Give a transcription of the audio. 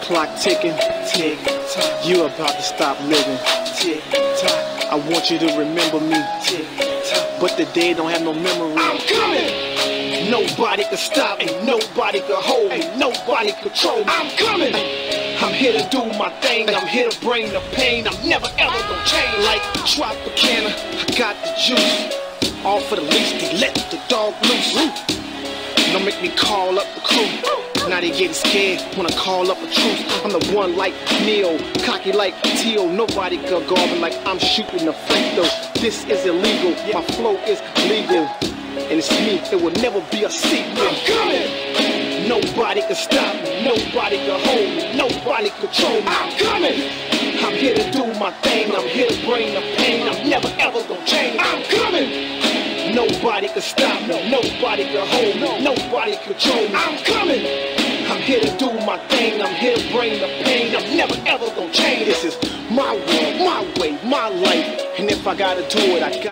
clock ticking, tick tock. You about to stop living, tick tock. I want you to remember me, tick tock. But the day don't have no memory. I'm coming. Nobody can stop, ain't nobody can hold, ain't nobody control me. I'm coming. I'm here to do my thing, I'm here to bring the pain. I'm never ever gonna change. Like Tropicana, I got the juice. All for the least, they let the dog loose. Don't make me call up the crew. Now they getting scared when I call up a truce. I'm the one like Neo, cocky like T.O. Nobody can guard me like I'm shooting a free throw. This is illegal, my flow is legal. And it's me, it will never be a secret. I'm coming. Nobody can stop me, nobody can hold me, nobody control me. I'm coming. I'm here to do my thing, I'm here to bring the pain. I'm never ever gonna change. I'm coming. Nobody can stop me, nobody can hold me, nobody control me. I'm coming. I'm here to do my thing, I'm here to bring the pain. I'm never ever gonna change. This is my world, my way, my life. And if I gotta do it, I got